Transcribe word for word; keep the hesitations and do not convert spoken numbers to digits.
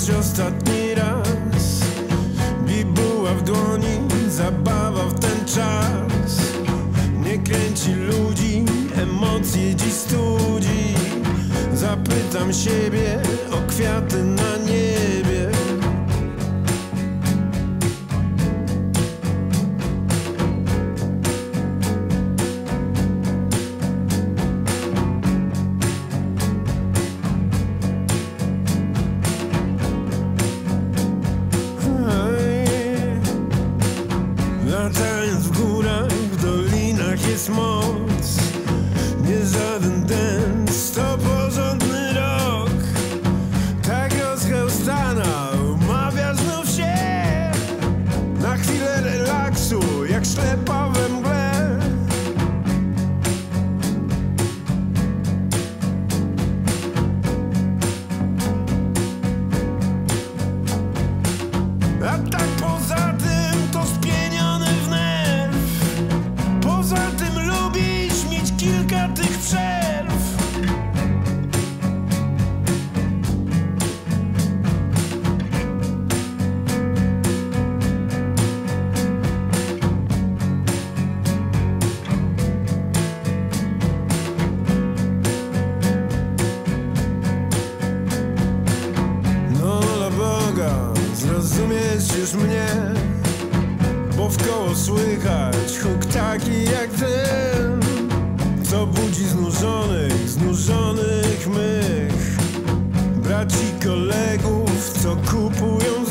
choć ostatni raz. Bibuła w dłoni, zabawa w ten czas. Nie kręci ludzi, emocje dziś studzi. Zapytam siebie o kwiaty na niebie. Latając w górach, w dolinach jest moc. Nie żaden dance, to porządny rok. Tak rozchełstana umawia znów się na chwilę relaksu, jak ślepa we mgle. A tak poza tym to spieniony w nerw. Poza tym lubisz mieć kilka tych przerw. No dla Boga, zrozumiesz już mnie, bo wkoło słychać huk taki jak ten, co budzi znużonych, znużonych mych braci kolegów, co kupują